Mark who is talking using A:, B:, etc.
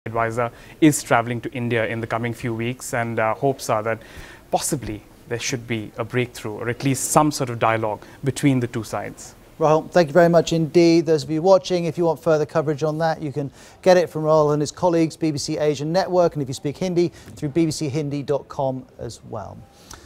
A: advisor is traveling to India in the coming few weeks, and hopes are that possibly there should be a breakthrough or at least some sort of dialogue between the two sides.
B: Rahul, thank you very much indeed. Those of you watching, if you want further coverage on that, you can get it from Rahul and his colleagues, BBC Asian Network, and if you speak Hindi, through bbchindi.com as well.